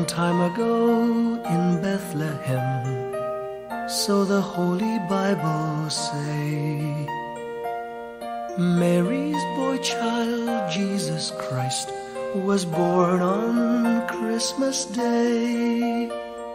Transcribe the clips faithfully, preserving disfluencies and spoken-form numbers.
Long time ago in Bethlehem, so the Holy Bible say, Mary's boy child, Jesus Christ, was born on Christmas Day.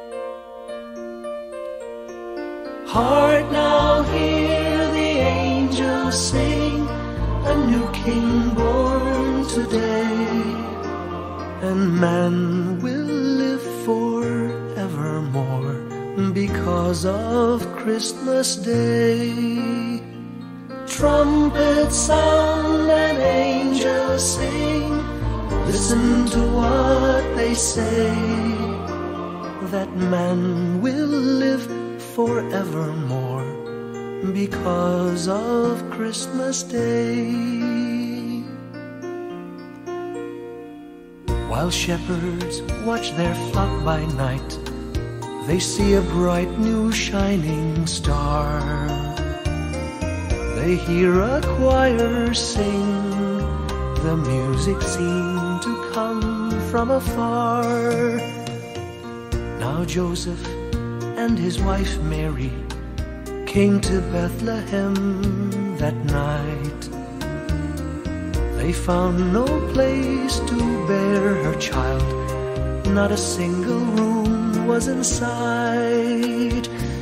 Hark now, hear the angels sing, a new King born today, and man will live forevermore because of Christmas Day. Trumpets sound and angels sing, listen to what they say, that man will live forevermore because of Christmas Day. While shepherds watch their flock by night, they see a bright new shining star. They hear a choir sing, the music seemed to come from afar. Now Joseph and his wife Mary came to Bethlehem that night. They found no place to bear her child, not a single room was in sight.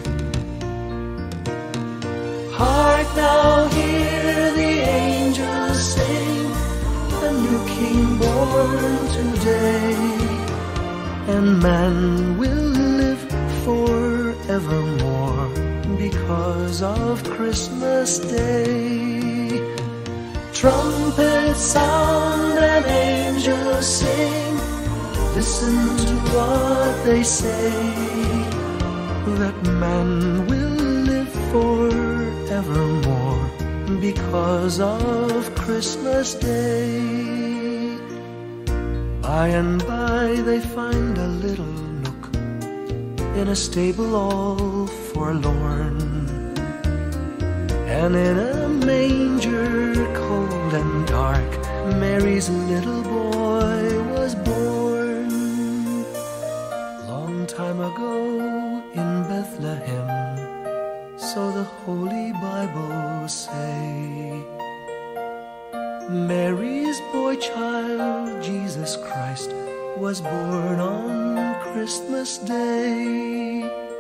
Hark now, hear the angels sing, a new King born today, and man will live forevermore because of Christmas Day. Trumpets sound and angels sing, listen to what they say, that man will live forevermore because of Christmas Day. By and by they find a little nook in a stable all forlorn, and in a manger cold and dark, Mary's little boy was born. Long time ago in Bethlehem, so the Holy Bible say, Mary's boy child, Jesus Christ, was born on Christmas Day.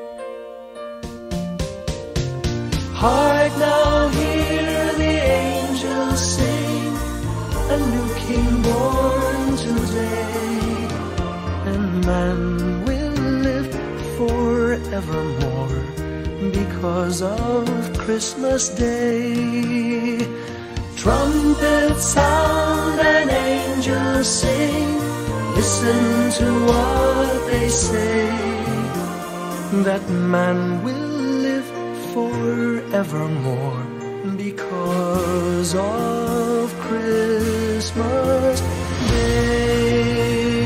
Hark now, hear the angels sing, a new King born today, and man will live forevermore because of Christmas Day. Trumpets sound and angels sing, listen to what they say, that man will live forevermore because of Christmas Day.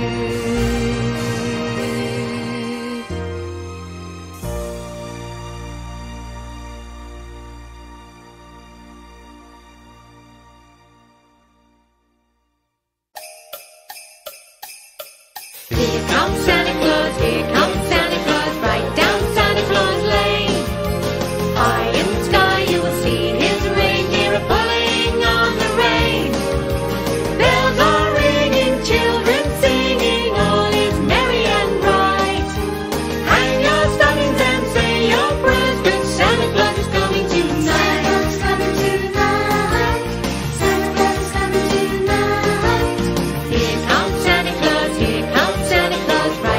Here comes Santa Claus, here comes Santa Claus, right down Santa Claus Lane. High in the sky you will see his reindeer are pulling on the rein. Bells are ringing, children singing, all is merry and bright. Hang your stockings and say your prayers, 'cause Santa Claus is coming tonight. Santa Claus is coming tonight. Santa Claus is coming tonight. Here comes Santa Claus, here comes Santa Claus,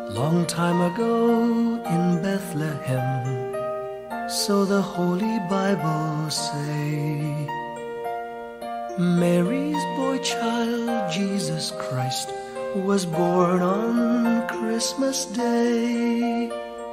Long time ago in Bethlehem, so the Holy Bible say, Mary's boy child, Jesus Christ, was born on Christmas Day.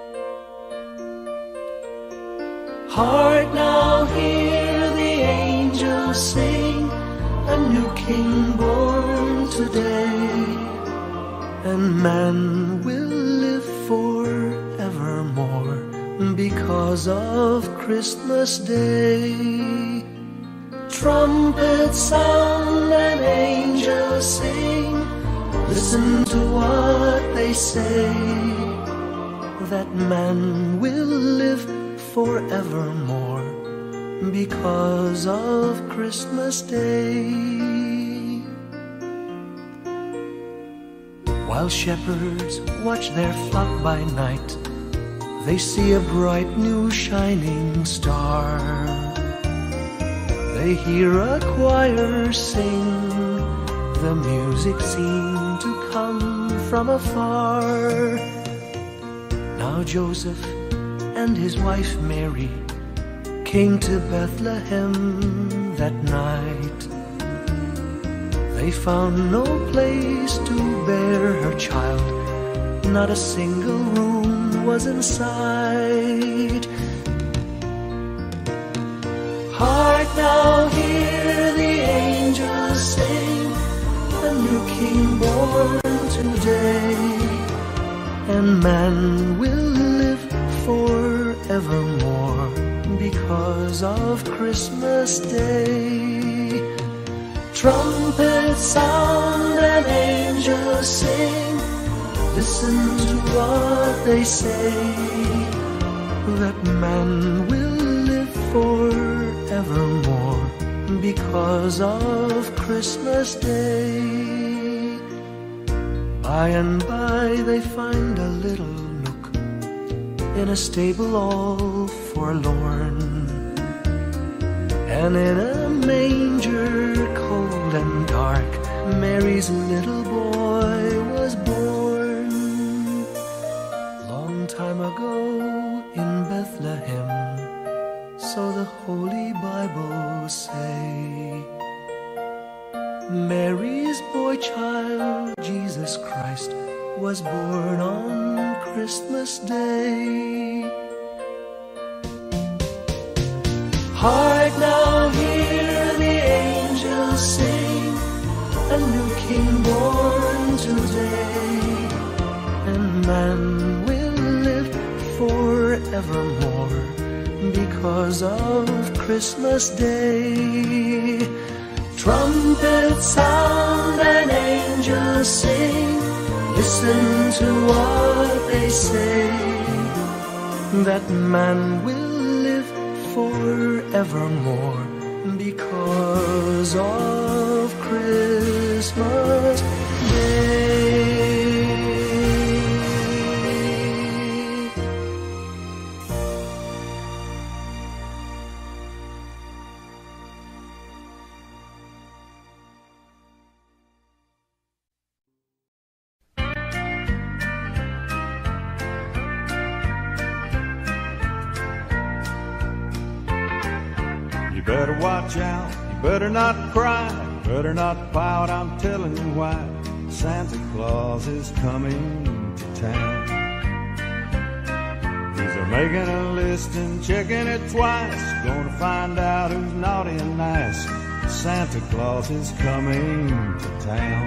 Hark now, hear the angels sing, a new King born today, and man will live forevermore because of Christmas Day. Trumpets sound and angels sing, listen to what they say, that man will live forevermore because of Christmas Day. While shepherds watch their flock by night, they see a bright new shining star. They hear a choir sing, the music seemed to come from afar. Now Joseph and his wife Mary came to Bethlehem that night. They found no place to bear her child, not a single room was in sight. Hark now, hear the angels sing, a new King born today, and man will live forevermore because of Christmas Day. Trumpets sound and angels sing, listen to what they say, that man will live forevermore because of Christmas Day. By and by they find a little nook in a stable all forlorn, and in a manger cold and dark, Mary's little boy was born. Long time ago in Bethlehem, so the Holy Bible say, Mary's boy child, Jesus Christ, was born on Christmas Day. Hark now, hear the angels sing, a new King born today, and man will live forevermore because of Christmas Day. Trumpets sound and angels sing, listen to what they say, that man will live forevermore because of Christmas Day. You better watch out, you better not cry, you better not pout, I'm telling you why. Santa Claus is coming to town. He's a making a list and checking it twice, gonna find out who's naughty and nice. Santa Claus is coming to town.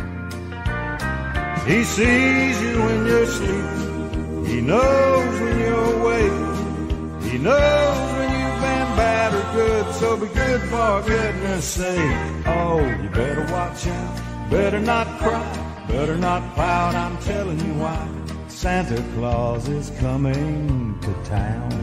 He sees you when you're sleeping, he knows when you're awake, he knows when you've been bad or good, so be good for goodness sake. Oh, you better watch out, better not cry, better not pout, I'm telling you why. Santa Claus is coming to town.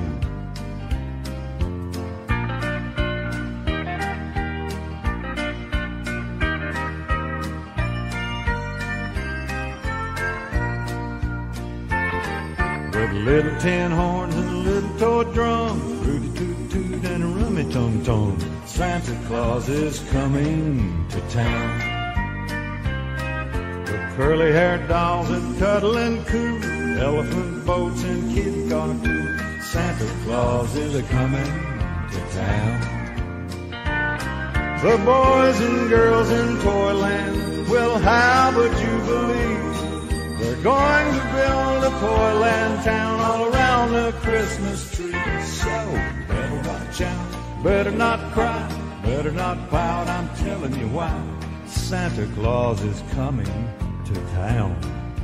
With little tin horns and a little toy drum, rooty toot toot and a rummy tum tum, Santa Claus is coming to town. The Curly-haired dolls that cuddle and coo, elephant boats and kid cartoons. Santa Claus is a-coming to town. The boys and girls in Toyland, well, how would you believe they're going to build a Toyland town all around the Christmas tree? So better watch out, better not cry, better not pout, I'm telling you why. Santa Claus is coming to town.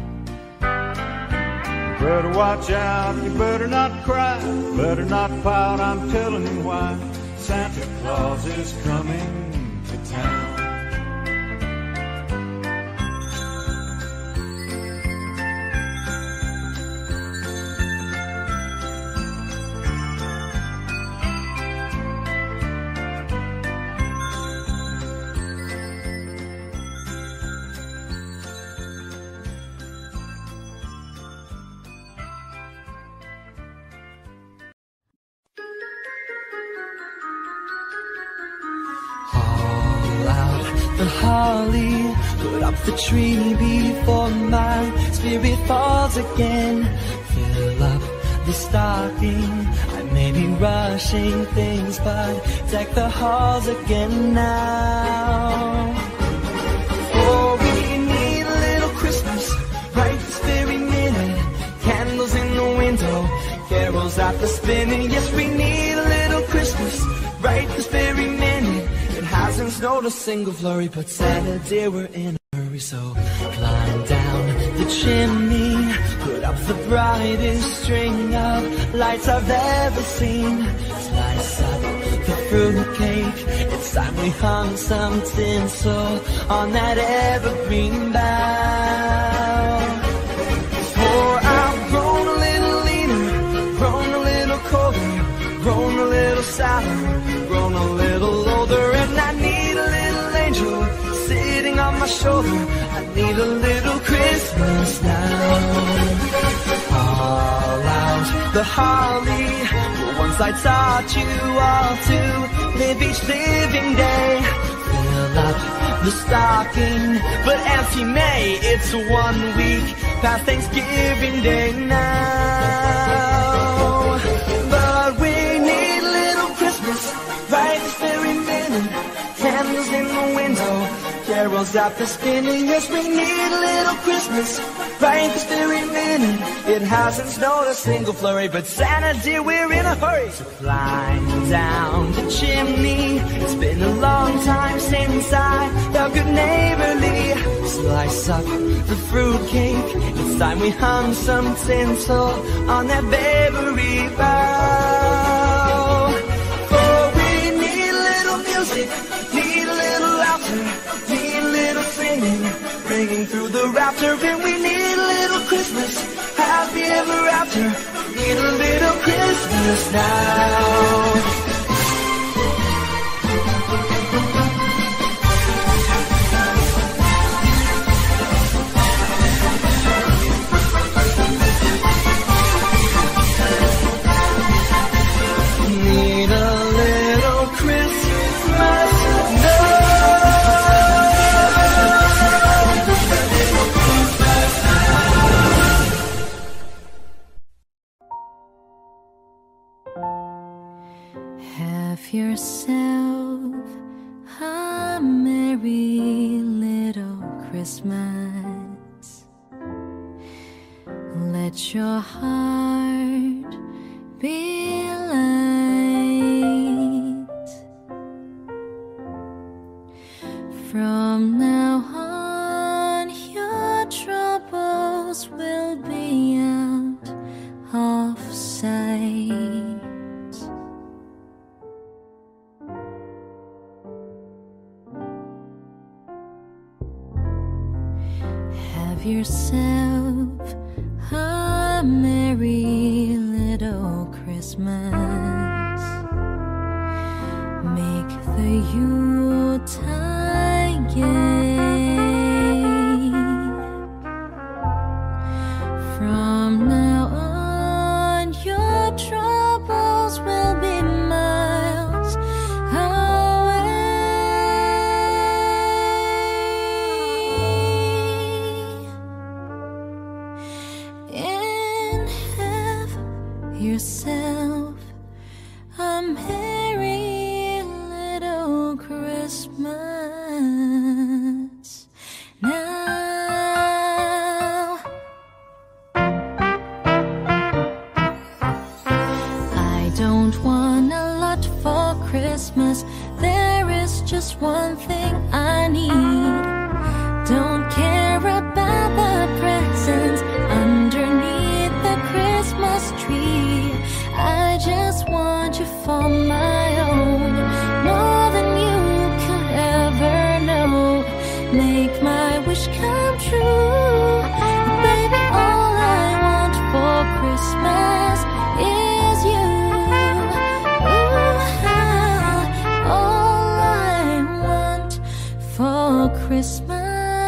You better watch out, you better not cry, better not pout, I'm telling you why. Santa Claus is coming to town. The holly, put up the tree before my spirit falls again. Fill up the stocking, I may be rushing things, but deck the halls again now. For we need a little Christmas right this very minute. Candles in the window, carols after spinning. Yes, we need a little Christmas right this very minute. It hasn't snowed a single flurry, but Santa dear, we're in a hurry. So climb down the chimney, put up the brightest string of lights I've ever seen. Slice up the fruitcake, it's time we hung some tinsel on that evergreen bough. For I've grown a little leaner, grown a little colder, grown a little sadder, grown a little older, and I need a little angel sitting on my shoulder. I need a little Christmas now. All out the holly, the ones I taught you all to live each living day. Fill up the stocking, but empty May, it's one week past Thanksgiving Day now. But we need a little Christmas right this very minute. Candles in the window, carols after spinning. Yes, we need a little Christmas right this very minute. It hasn't snowed a single flurry, but Santa dear, we're in a hurry. So climb down the chimney, it's been a long time since I felt good neighborly. Slice up the fruitcake, it's time we hung some tinsel on that bakery bough. For we need a little music, need a little laughter, need a little singing, ringing through the rafter, and we need a little Christmas, happy ever after, need a little Christmas now. Need a little Christmas now. Have yourself a merry little Christmas. Let your heart be light. From now on, your troubles will be out of sight. Have yourself a merry little Christmas. Make the Yuletide gay. From now on, your troubles will be miles away. yourself a merry little Christmas now. I don't want a lot for Christmas. There is just one thing I need. Don't care about the presents underneath the Christmas tree. I just want you for my own, more than you could ever know. Make my wish come true. Baby, all I want for Christmas is you. Ooh, all I want for Christmas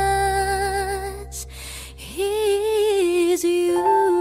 is you.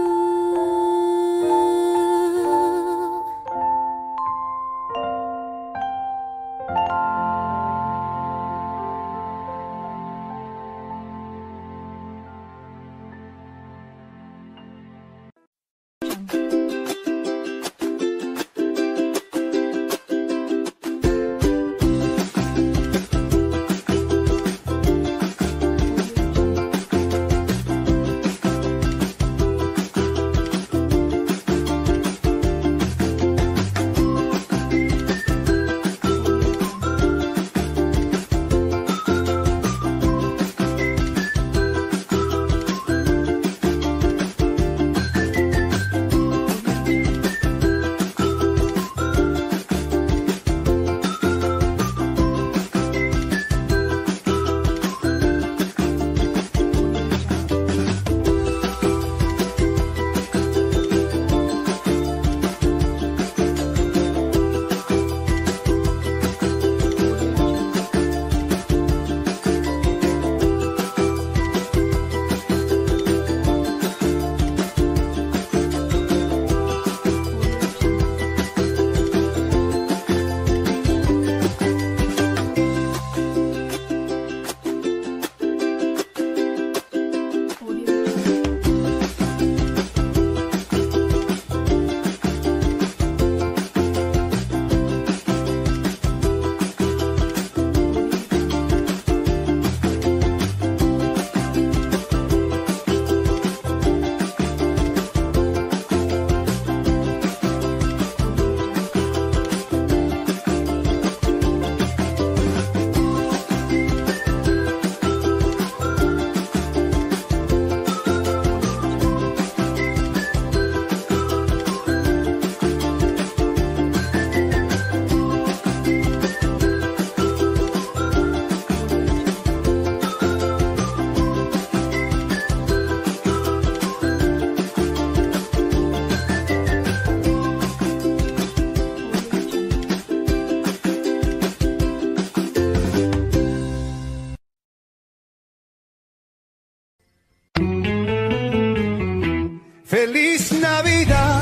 Feliz Navidad,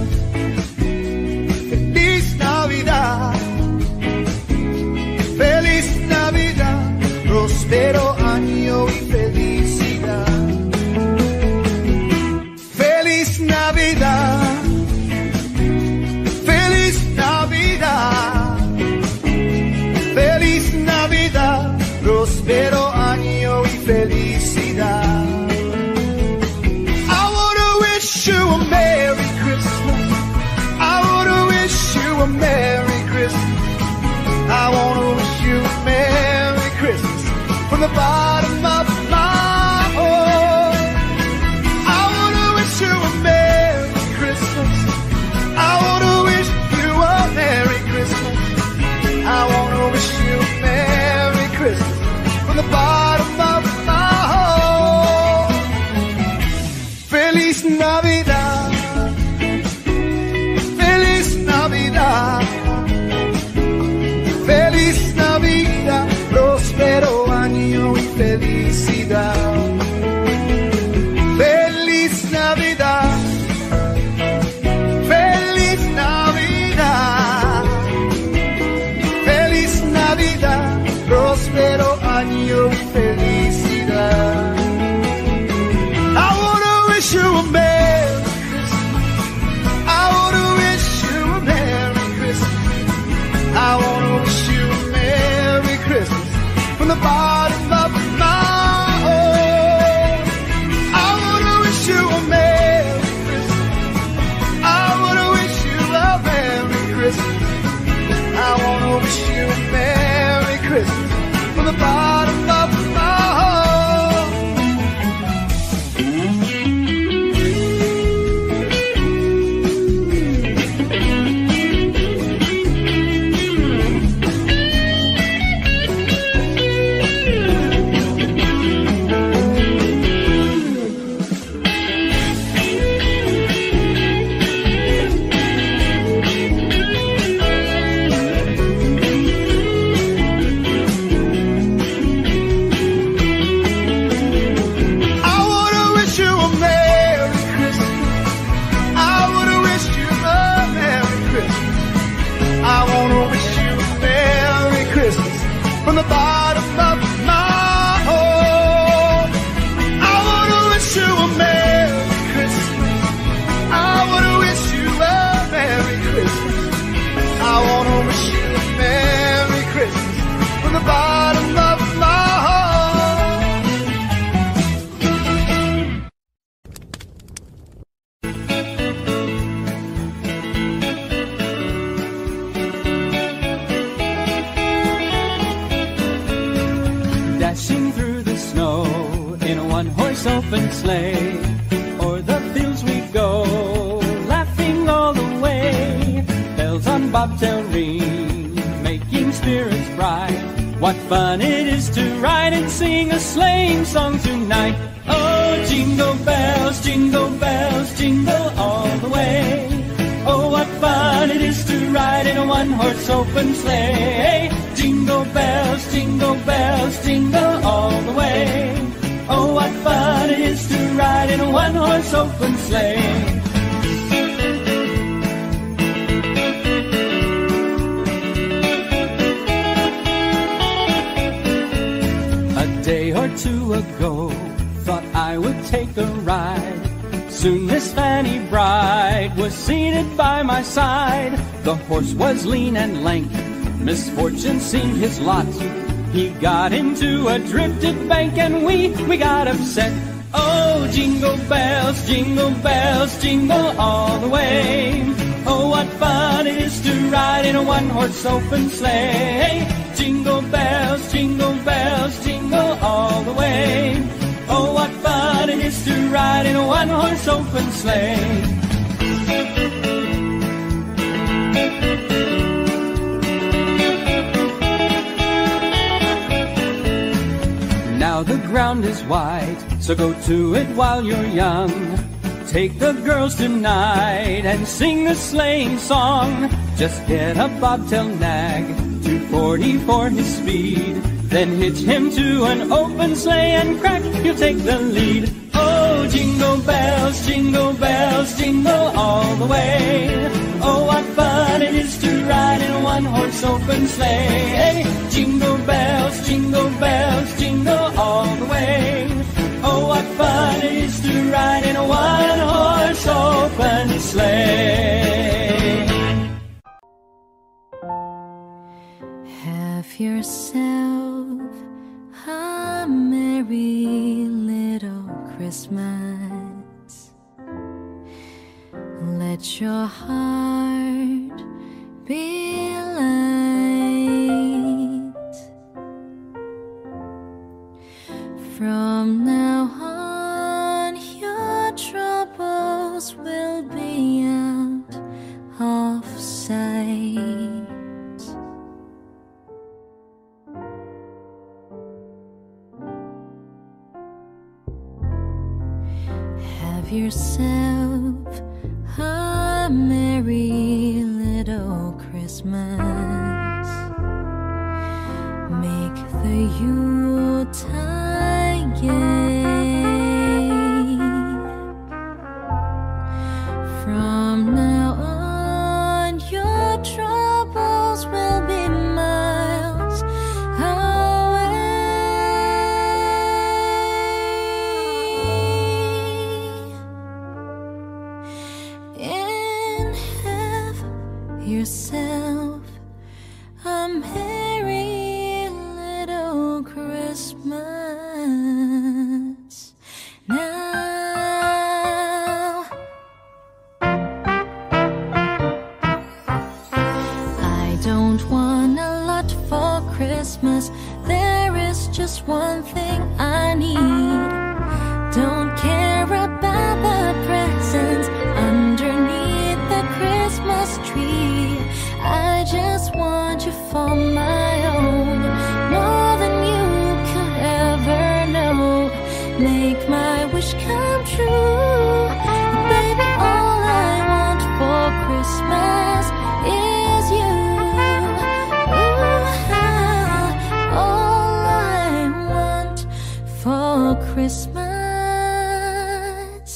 feliz Navidad, feliz Navidad, próspero año y felicidad. Feliz Navidad, feliz Navidad, feliz Navidad, próspero año y felicidad. You a Merry Christmas. I wanna wish you a Merry Christmas. I wanna wish you a Merry Christmas from the bottom of my heart. I wanna wish you a Merry Christmas. I wanna wish you a Merry Christmas. I wanna wish you a Merry Christmas from the bottom of my heart. Feliz Navidad, feliz Navidad, feliz Navidad, próspero año y felicidad. Feliz Navidad, feliz Navidad, feliz Navidad, próspero año y felicidad. I wanna wish you a Merry Christmas. I wanna one-horse open sleigh. O'er the fields we go, laughing all the way. Bells on bobtail ring, making spirits bright. What fun it is to ride and sing a sleighing song tonight. Oh, jingle bells, jingle bells, jingle all the way. Oh, what fun it is to ride in a one-horse open sleigh. Jingle bells, jingle bells, jingle all the way. Oh, what fun it is to ride in a one-horse open sleigh. A day or two ago, thought I would take a ride. Soon Miss Fanny Bride was seated by my side. The horse was lean and lank, misfortune seemed his lot. He got into a drifted bank and we, we got upset. Oh, jingle bells, jingle bells, jingle all the way. Oh, what fun it is to ride in a one-horse open sleigh. Jingle bells, jingle bells, jingle all the way. Oh, what fun it is to ride in a one-horse open sleigh. Now the ground is wide, so go to it while you're young. Take the girls tonight and sing the sleighing song. Just get a bobtail nag, two forty for his speed. Then hitch him to an open sleigh and crack, you'll take the lead. Oh, jingle bells, jingle bells, jingle all the way. Oh, what fun it is to ride in a one-horse open sleigh. Jingle bells, jingle bells, jingle all the way. Oh, what fun it is to ride in a one-horse open sleigh. Have yourself a merry little Christmas. Let your heart be light. From now on, your troubles will be out of sight. Have yourself a merry little Christmas. Make the Yuletide gay. From now on, your troubles will be miles away. And have yourself a merry little Christmas now. I don't want a lot for Christmas. There is just one thing I need. Don't care about the presents underneath the Christmas tree. I just want you for my own, more than you could ever know. Make my wish come true. Baby, all I want for Christmas is you. Ooh, all I want for Christmas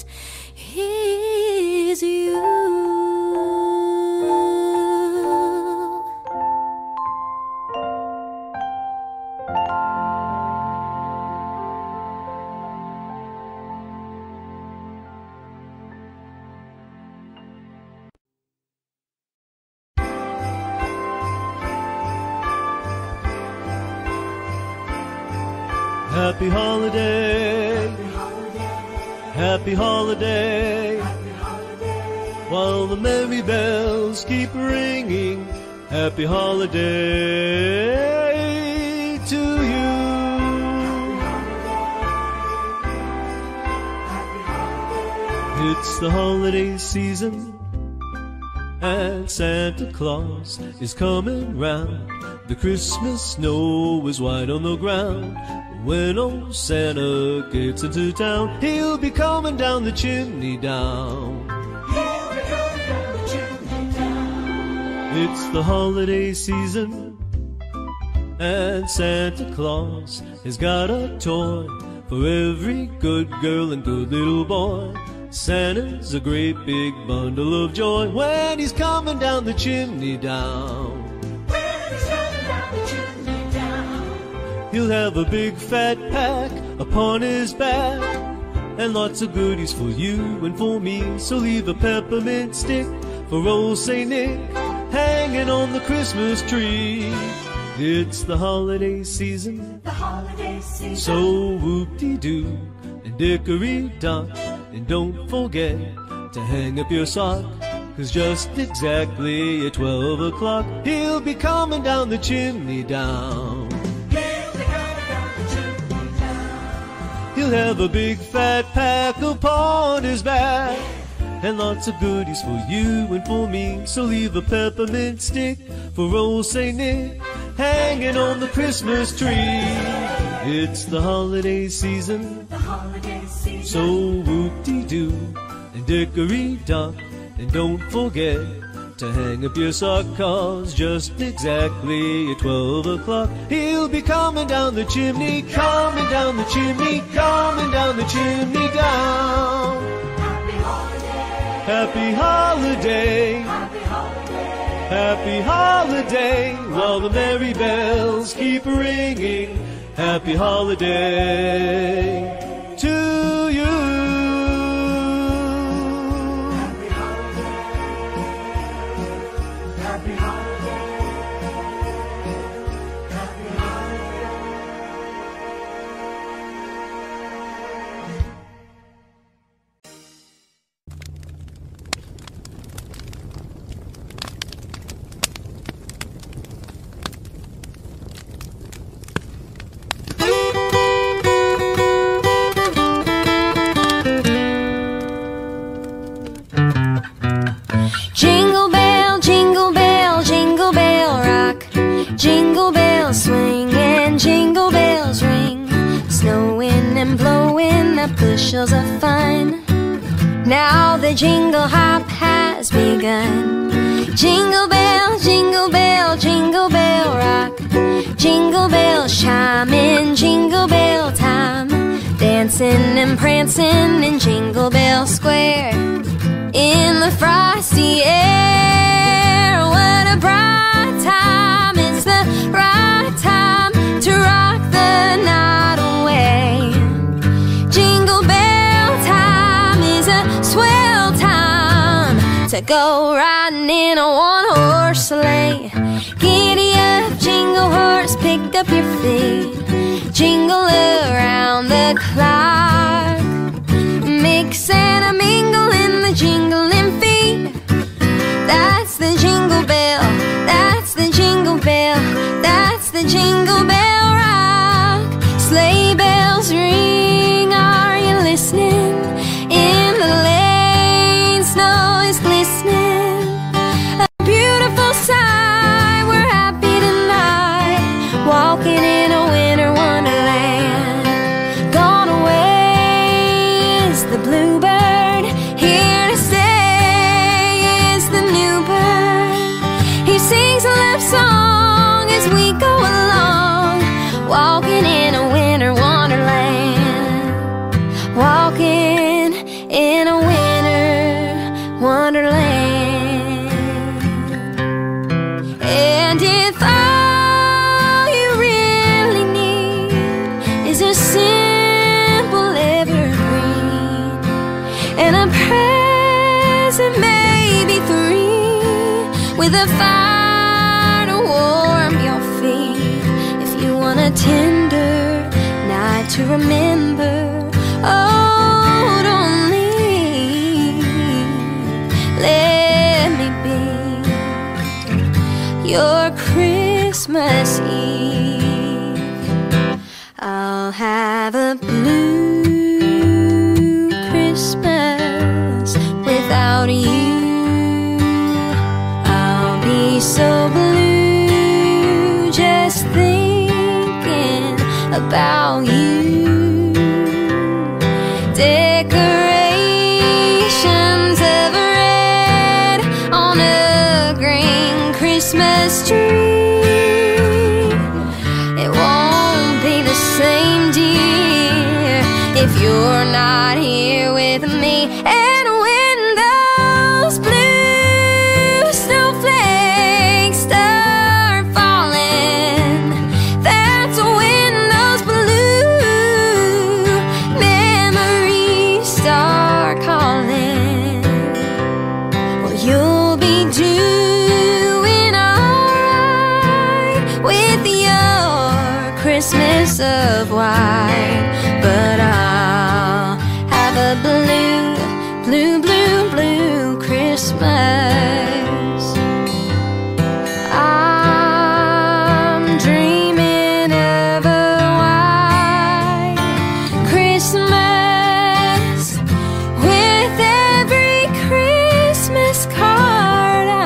is you. Happy holiday, happy holiday, while the merry bells keep ringing. Happy holiday to you. It's the holiday season, and Santa Claus is coming round. The Christmas snow is white on the ground. When old Santa gets into town, he'll be coming down the chimney down. He'll be coming down the chimney down. It's the holiday season, and Santa Claus has got a toy for every good girl and good little boy. Santa's a great big bundle of joy when he's coming down the chimney down. When he's coming down the chimney down. He'll have a big fat pack upon his back, and lots of goodies for you and for me. So leave a peppermint stick for old Saint Nick hanging on the Christmas tree. It's the holiday season, The holiday season. so whoop-de-doo and dickory-dock. And don't forget to hang up your sock, 'cause just exactly at twelve o'clock he'll be coming down the chimney down. He'll be coming down the chimney down. He'll have a big fat pack upon his back, and lots of goodies for you and for me. So leave a peppermint stick for old Saint Nick hanging on the Christmas tree. It's the holiday season, The holiday season. so whoop-de-doo and dickory-dock. And don't forget to hang up your sock, 'cause just exactly at twelve o'clock he'll be coming down the chimney, coming down the chimney, coming down the chimney down. Happy holiday. Happy holiday, Happy holiday. happy holiday, while the merry bells keep ringing. Happy holiday to you. Happy holiday. Happy holiday. Happy holiday. Jingle bell, jingle bell, jingle bell rock. Jingle bells swing and jingle bells ring. Snowing and blowing up bushels of fun. Now the jingle hop has begun. Jingle bell, jingle bell, jingle bell rock. Jingle bells chime in jingle bell time. Dancing and prancing in Jingle Bell Square. In the frosty air, what a bright time. It's the right time to rock the night away. Jingle bell time is a swell time to go riding in a one-horse sleigh. Giddy up, jingle horse, pick up your feet. Jingle around the clock. Mix and a mingle in the jingling feet. That's the jingle bell, that's the jingle bell, that's the jingle bell rock. Sleigh bells ring, are you listening? In the lane, snow is glistening. A beautiful sight, we're happy tonight. Walking in a winter wonderland. Gone away is the bluebird, here to stay is the new bird. He sings a love song as we go along, walking in a winter wonderland. Walking in a winter wonderland. And if all you really need is a simple evergreen and a present, maybe three, with a fire to warm your feet. If you want a tender night to remember, oh, don't leave. Let me be your Christmas Eve. I'll have a blue Christmas about you. Decorations of red on a green Christmas tree. It won't be the same, dear, if you're not here with me. And when those blue snowflakes start falling, that's when those blue memories start calling. Well, you'll be doing alright with your Christmas of white, but I'll have a blue, blue, blue, blue Christmas. I'm dreaming of a white Christmas with every Christmas card I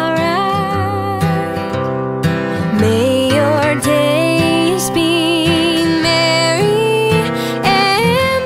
write. May your days be merry and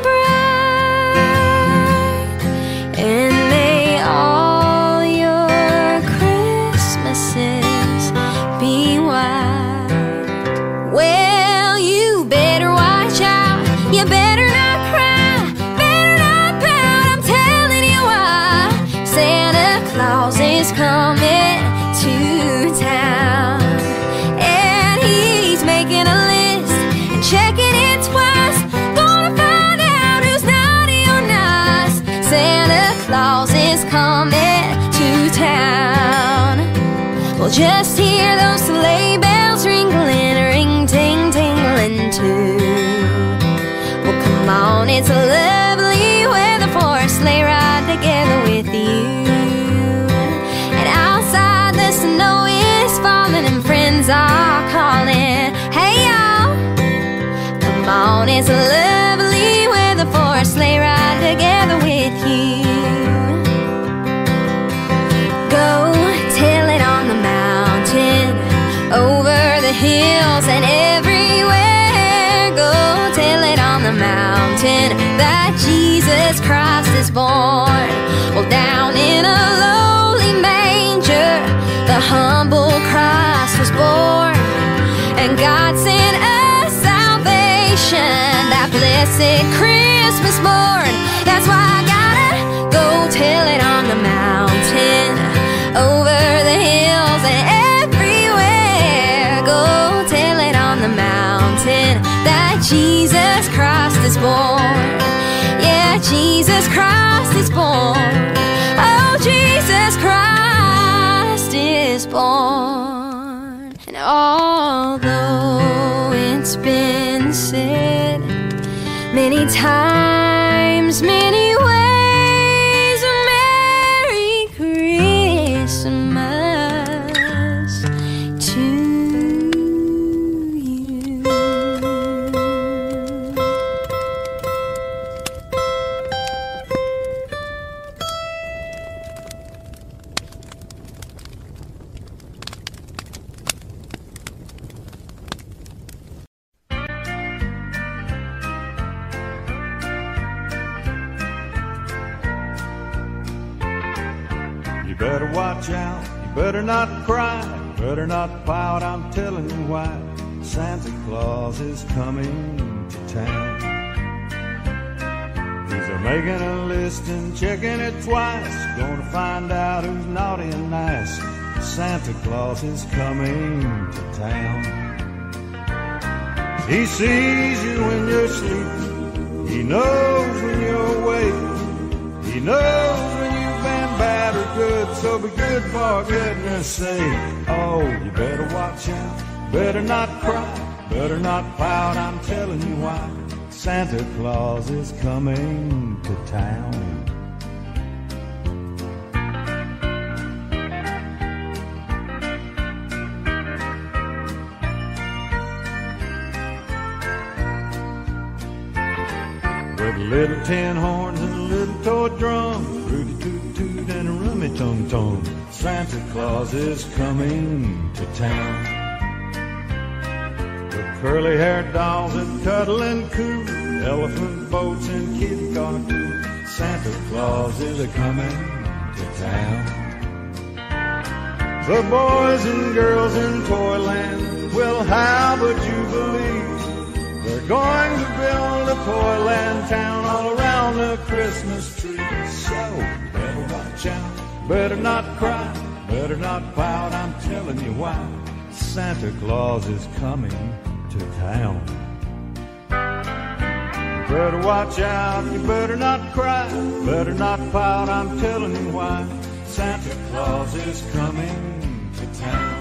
bright, and may all your Christmases be white. Well, you better watch out, you better not cry, better not pout, I'm telling you why. Santa Claus is coming to town, and he's making a list and checking it twice. Gonna find out who's naughty or nice. Santa Claus is coming to town. Well, just hear those sleigh bells ringling, ring, ting, tingling too. Well, come on, it's a lovely weather for a sleigh ride together with you. And outside the snow is falling and friends are calling. Hey y'all, come on, it's a lovely weather for a sleigh ride together with you. Go tell it on the mountain, over the hills and everywhere. Go tell it on the mountain that Jesus Christ is born. Well, down in a lowly manger, the humble Christ was born, and God sent us salvation that blessed Christmas morn. That's why I gotta go tell it on the mountain, over the hills and everywhere. Go tell it on the mountain that Jesus Christ is born. Yeah, Jesus Christ is born. Oh, Jesus Christ is born. And although it's been said many times, many ways, a Merry Christmas to you. You better watch out, you better not cry, better not pout, I'm telling you why. Santa Claus is coming to town. He's a making a list and checking it twice, gonna find out who's naughty and nice. Santa Claus is coming to town. He sees you when you're sleeping, he knows when you're awake, he knows when you've been bad or good, so be good for goodness sake. Oh, you better watch out, better not cry, better not pout, I'm telling you why. Santa Claus is coming to town. With little tin horns and a little toy drum, rooty toot toot and a rummy tum tum, Santa Claus is coming to town. The curly-haired dolls that cuddle and coo, elephant boats and kitty cartoons. Santa Claus is a-coming to town. The boys and girls in Toyland, well, how would you believe they're going to build a Toyland town all around the Christmas tree? So better watch out, better not cry, better not pout, I'm telling you why. Santa Claus is coming to town. You better watch out, you better not cry, better not pout, I'm telling you why. Santa Claus is coming to town.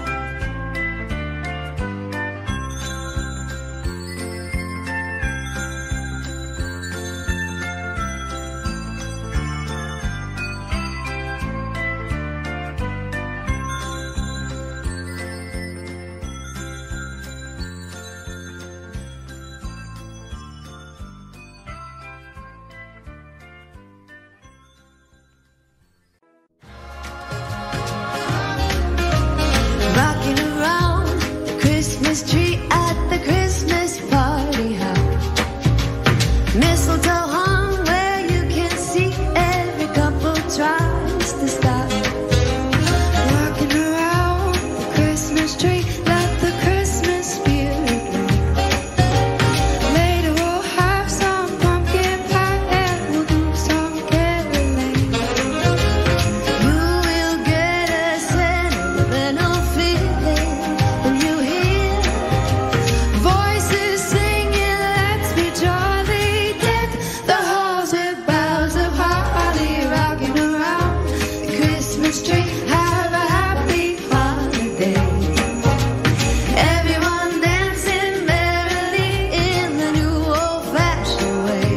Rocking around the Christmas tree at the Christmas party hop. Mistletoe hung where you can see every couple tries to stop. Rocking around the Christmas tree, let the Christmas spirit ring. Later we'll have some pumpkin pie and we'll do some caroling. You will get a sentimental feeling when you hear voices singing, let's be jolly. Deck the halls with boughs of holly. Rocking around the Christmas tree, have a happy holiday. Everyone dancing merrily in the new old-fashioned way.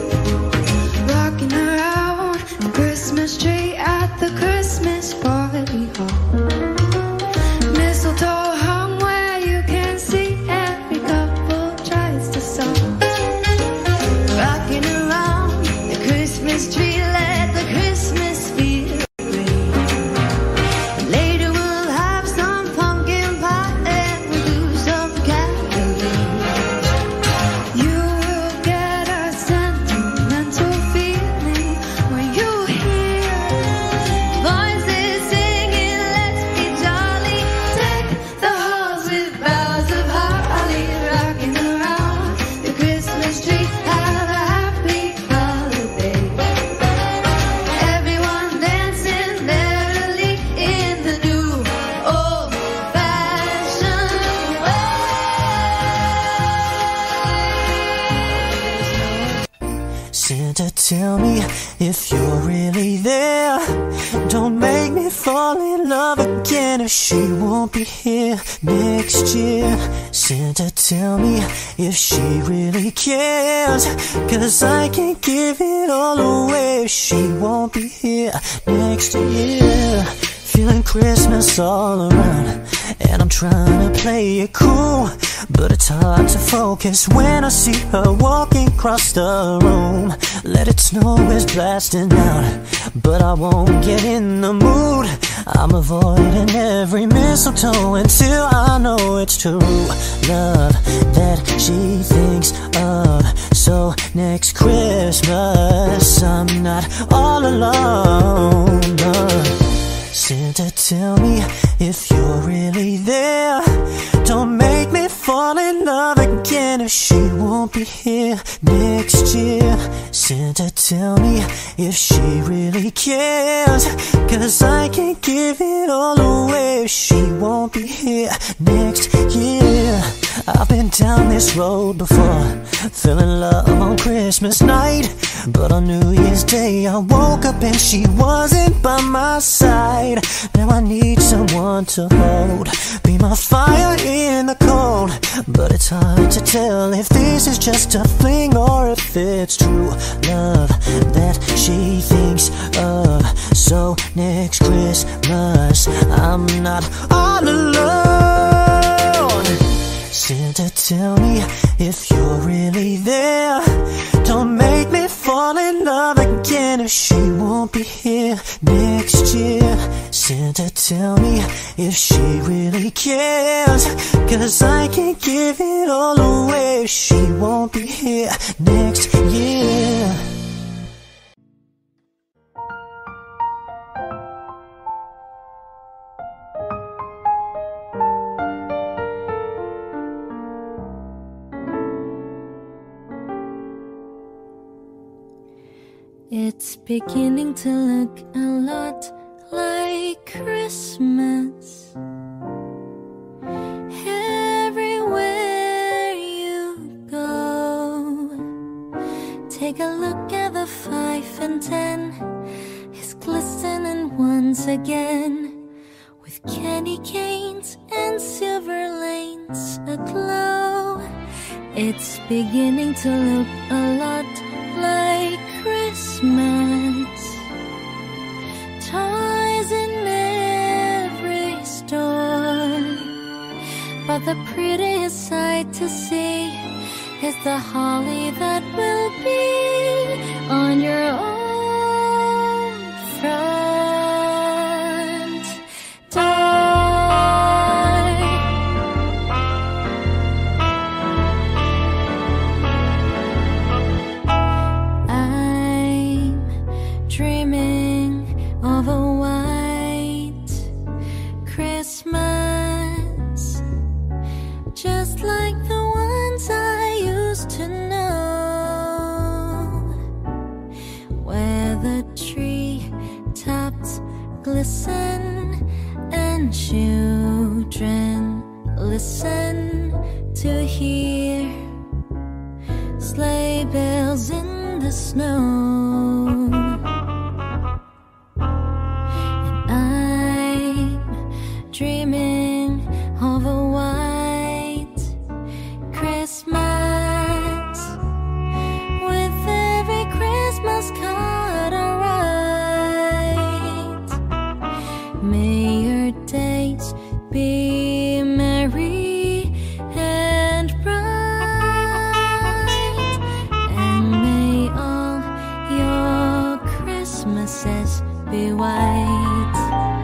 Rocking around the Christmas tree at the Christmas party hall. Mistletoe hung where you can see every couple tries to song. Rocking around the Christmas tree, let the Christmas spirit ring. Later we'll have some pumpkin pie and we'll do some caroling. You will get a sentimental feeling when you hear voices singing, let's be jolly. Deck the halls with boughs of holly. Rocking around the Christmas tree, have a happy holiday. Everyone dancing merrily in the new old-fashioned way. Santa, tell me if you're really there. Don't make me fall in love again if she won't be here next year. Santa, tell me if she really cares, 'cause I can't give it all away if she won't be here next year. Feeling Christmas all around, and I'm trying to play it cool, but it's hard to focus when I see her walking across the room. Let it snow is blasting out, but I won't get in the mood. I'm avoiding every mistletoe until I know it's true love that she thinks of. So next Christmas I'm not all alone. No. Santa, tell me if you're really there. Don't make me fall in love again if she won't be here next year. Santa, tell me if she really cares, 'cause I can't give it all away if she won't be here next year. I've been down this road before, feeling love on Christmas night, but on New Year's Day I woke up and she wasn't by my side. Now I need someone to hold, be my fire in the cold, but it's hard to tell if this is just a fling or if it's true love that she thinks of. So next Christmas I'm not all alone. Santa, tell me if you're really there. Don't make me fall in love again if she won't be here next year. Santa, tell me if she really cares, 'cause I can't give it all away. She won't be here next year. It's beginning to look a lot like Christmas. Everywhere you go, take a look at the five and ten. It's glistening once again, with candy canes and silver lanes aglow. It's beginning to look a lot like Christmas. Toys in every store, but the prettiest sight to see is the holly that will be on your own front door. Dreaming of a white Christmas, just like the ones I used to know, where the tree tops glisten and children listen to hear sleigh bells in the snow. Dreaming of a white Christmas, with every Christmas card I write. May your days be merry and bright, and may all your Christmases be white.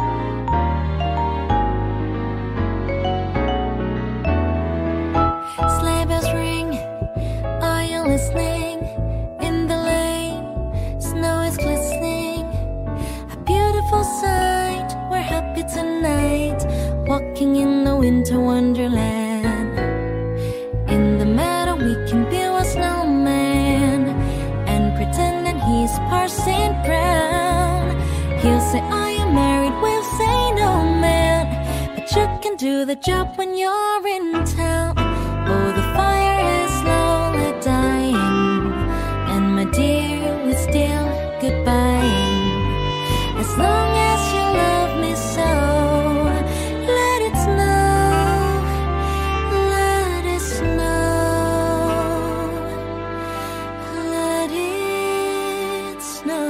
Sleigh bells ring, are you listening? In the lane, snow is glistening, a beautiful sight. We're happy tonight, walking in the winter wonderland. In the meadow we can build a snowman and pretend that he's Parson Brown. He'll say, are you married? We'll say no, man, but you can do the job when you're in town. Oh, the fire is slowly dying, and my dear, we're still goodbying. As long as you love me so, let it snow, let it snow, let it snow.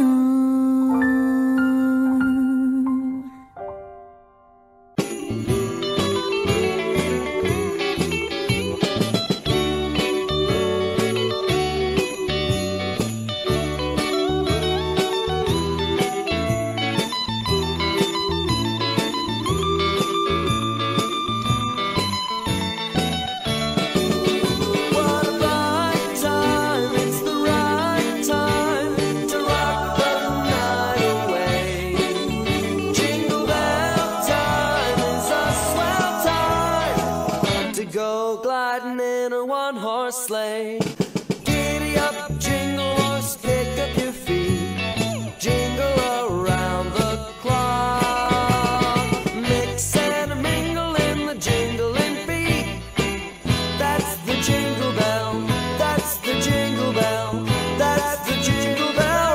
Sleigh. Giddy up, jingle horse, pick up your feet, jingle around the clock, mix and mingle in the jingling beat. That's the jingle bell, that's the jingle bell, that's the jingle bell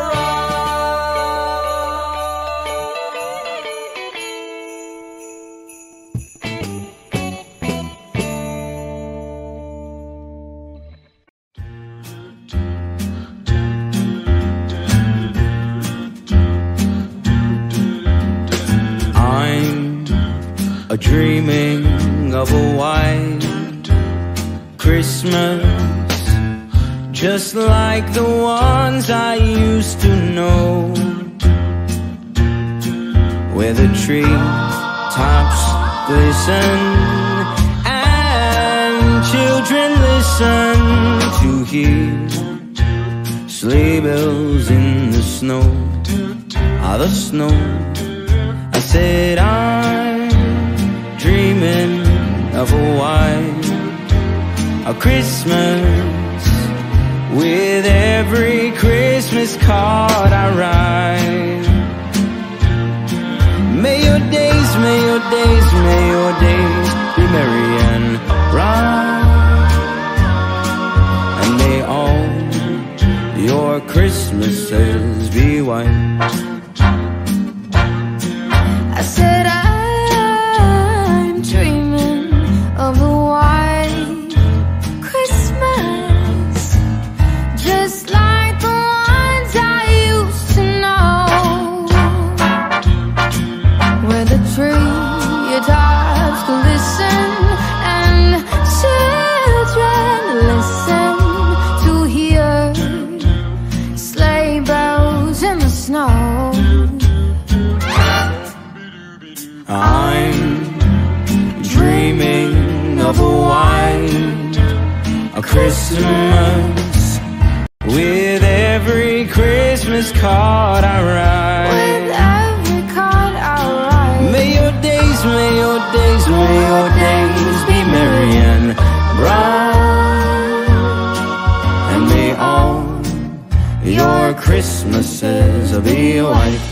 dreaming of a white Christmas, just like the ones I used to know, where where the tree tops glisten and children listen to hear sleigh bells in the snow. Ah, the snow. I said I'm dreaming of a white a Christmas with every Christmas card I write. May your days, may your days, may your days be merry and bright, and may all your Christmases be white. I said I'm dreaming of a white Christmas, just like the ones I used to know, where the tree tops glisten and children listen to hear sleigh bells in the snow. I'm dreaming of a white a Christmas with every Christmas card I write. With every card I write. May your days, may your days, may your days be merry and bright, and may all your Christmases be white.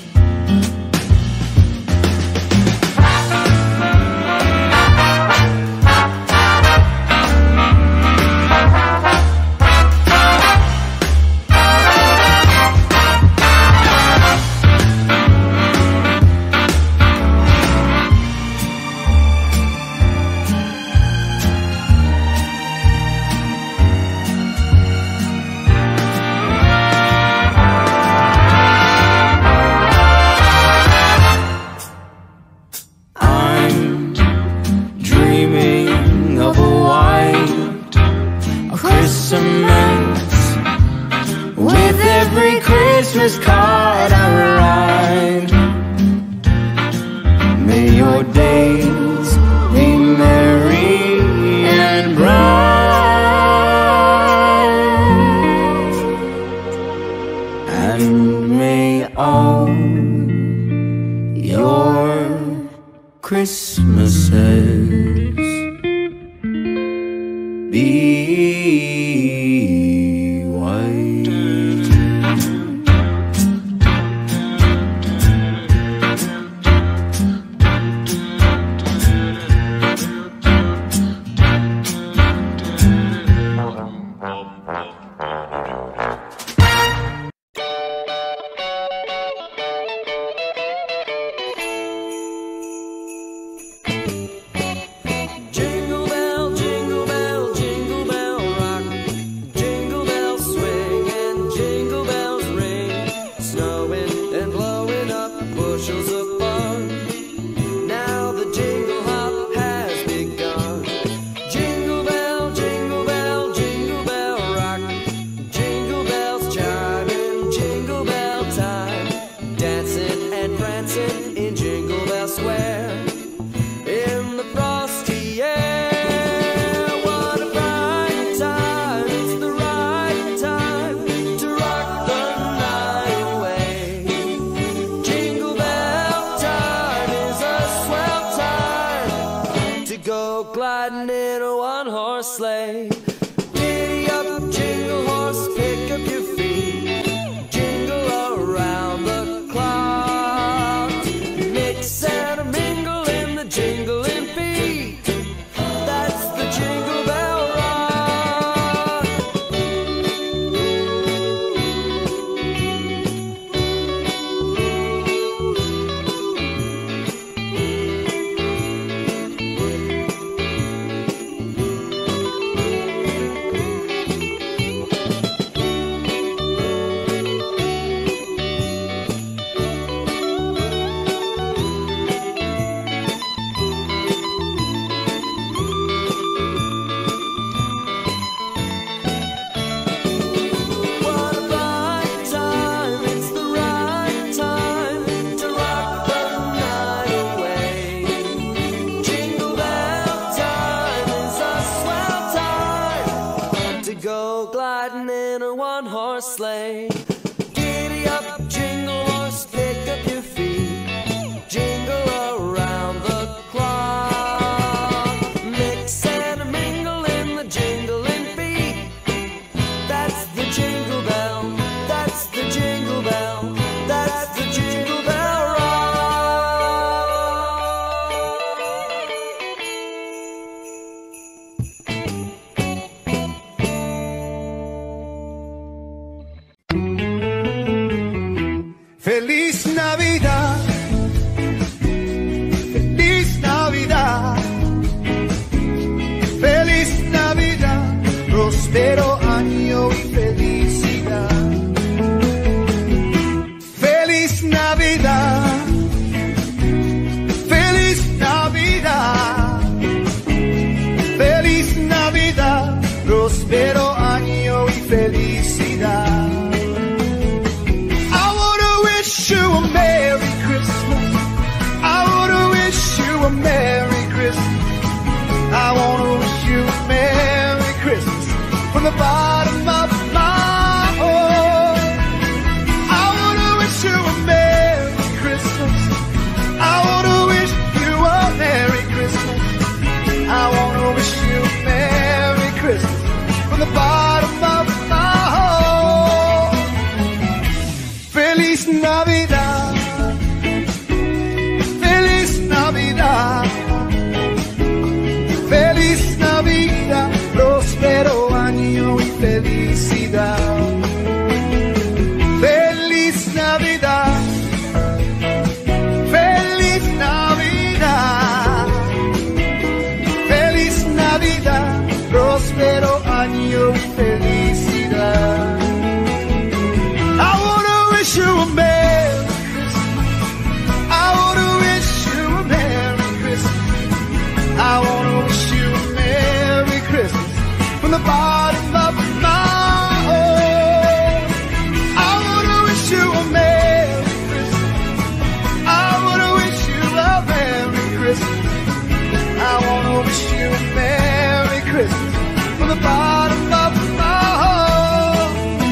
With every Christmas card I write, may your days be merry and bright, and may all your Christmases be white. Jingle bell, jingle bell, jingle bell rock. Jingle bells swing and jingle bells ring. Snowing and blowing up bushels of fun. Now the jingle hop has begun. Jingle bell, jingle bell, jingle bell rock. Jingle bells chiming, jingle bell time. Dancing and prancing in Jingle Bell Square. In the frosty air, what a bright time. It's the right time to rock the night away. Jingle bell time is a swell time to go gliding in a one-horse sleigh. Giddy up, jingle horse, pick up your feet. Jingle around the clock. Mix and a mingle in the jingling feet. That's the Jingle Bell Rock. from the bottom of my heart. I wanna wish you a Merry Christmas. I wanna wish you a Merry Christmas. I wanna wish you a Merry Christmas from the bottom of my heart. Feliz Navidad, Feliz Navidad, Feliz Navidad, próspero año y felicidad. Feliz Navidad, Feliz Navidad, Feliz Navidad, próspero año y felicidad. I wanna wish you a Merry Christmas. I wanna wish you a Merry Christmas. I wanna wish you a Merry Christmas from the bottom of my heart. I wanna wish you a Merry Christmas. I wanna wish you a Merry Christmas. I wanna wish you a Merry Christmas from the bottom of my heart.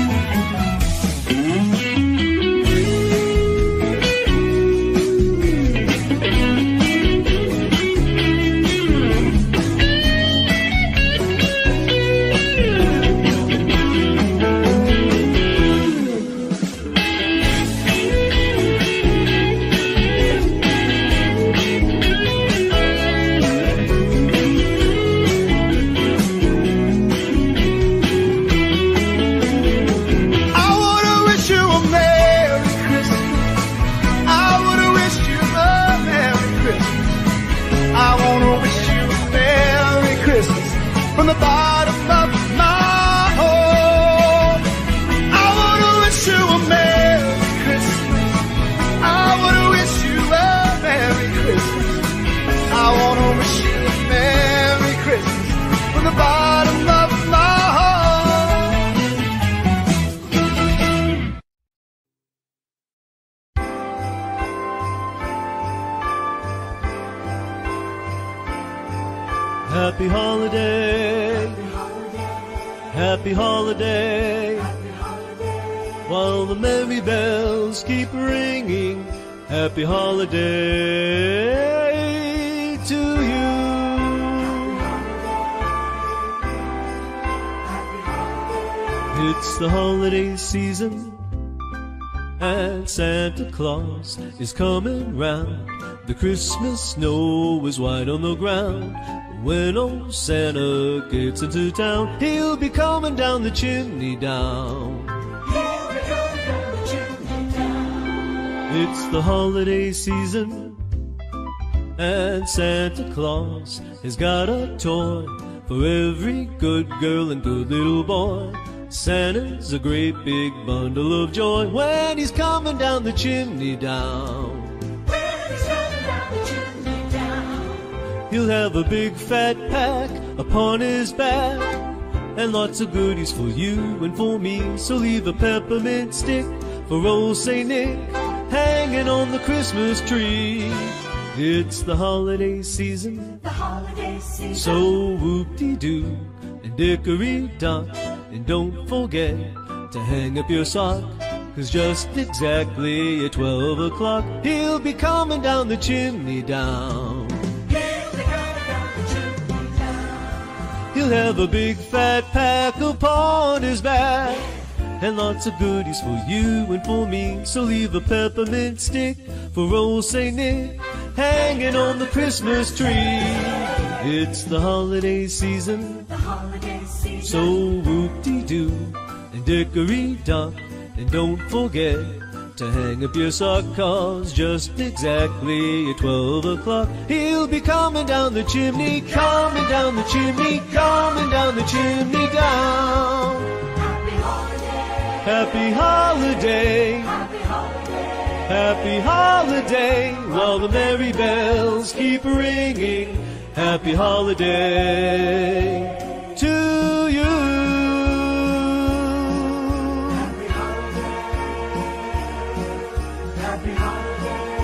I wanna wish you a Merry Christmas. I wanna wish you a Merry Christmas. I wanna wish you a Merry Christmas from the bottom of my heart. I wanna wish you a Merry Christmas. I wanna wish you a Merry Christmas. I wanna wish you a Merry Christmas from the bottom of my heart. Happy holiday, happy holiday, while the merry bells keep ringing. Happy holiday to you. It's the holiday season, and Santa Claus is coming round. The Christmas snow is white on the ground. When old Santa gets into town, he'll be coming down the chimney down. It's the holiday season, and Santa Claus has got a toy for every good girl and good little boy. Santa's a great big bundle of joy when he's coming down the chimney down. He'll have a big fat pack upon his back, and lots of goodies for you and for me. So leave a peppermint stick for old Saint Nick hanging on the Christmas tree. It's the holiday season, The holiday season. so whoop-de-doo and dickory-dock. And don't forget to hang up your sock, 'cause just exactly at twelve o'clock he'll be coming down the chimney down. He'll have a big fat pack upon his back, and lots of goodies for you and for me. So leave a peppermint stick for old Saint Nick hanging on the Christmas tree. It's the holiday season, The holiday season. so whoop-de-doo and dickory-dock. And don't forget to hang up your sock, 'cause just exactly at twelve o'clock he'll be coming down the chimney, coming down the chimney, coming down the chimney down. Happy holiday. Happy holiday, Happy holiday. happy holiday, while the merry bells keep ringing. Happy holiday to you. Happy holiday. Happy holiday.